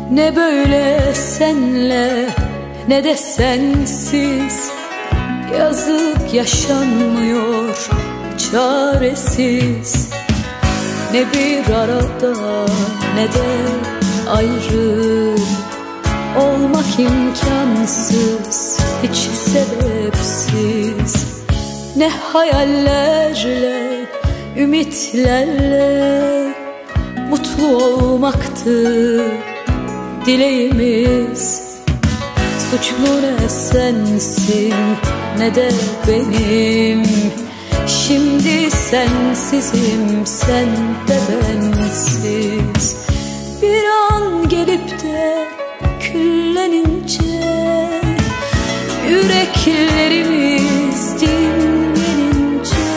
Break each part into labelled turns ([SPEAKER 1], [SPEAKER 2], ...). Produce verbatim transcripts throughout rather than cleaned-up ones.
[SPEAKER 1] Ne böyle senle ne de sensiz, yazık yaşanmıyor çaresiz. Ne bir arada ne de ayrı, olmak imkansız hiç sebepsiz. Ne hayallerle, ümitlerle mutlu olmaktı dileğimiz. Suçlu ne sensin ne de benim, şimdi sensizim sen de bensiz. Bir an gelip de küllenince, yüreklerimiz dinlenince,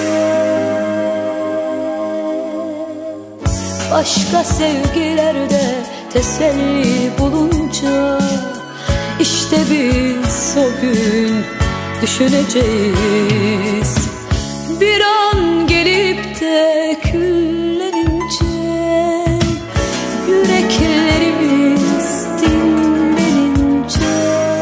[SPEAKER 1] başka sevgilerde teselli bulunca, İşte biz o gün düşüneceğiz. Bir an gelip de küllenince, yüreklerimiz dinlenince,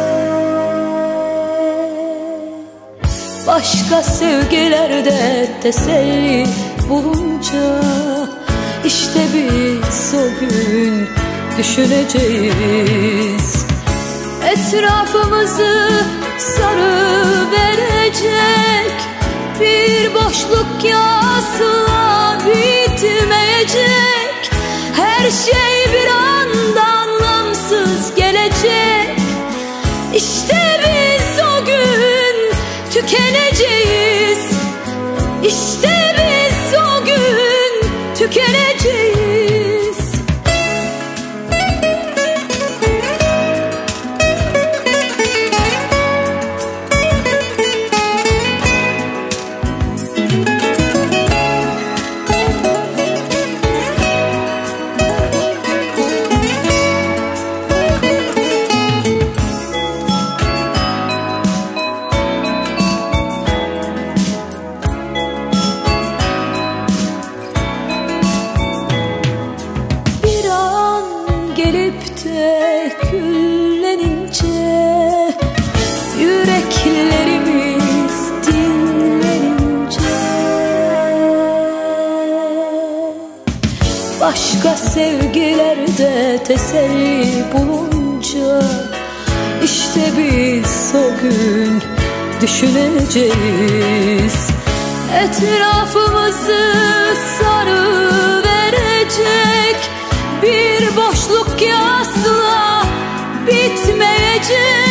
[SPEAKER 1] başka sevgilerde teselli bulunca, İşte biz o gün düşüneceğiz. Etrafımızı sarıverecek bir boşluk asla bitmeyecek. Her şey bir anda anlamsız gelecek. İşte biz o gün tükeneceğiz. İşte biz o gün tükeneceğiz. Gelip de küllenince, yüreklerimiz dinlenince, başka sevgilerde teselli bulunca, İşte biz o gün düşüneceğiz. Etrafımızı sarıverecek bir boşluk asla bitmeyecek.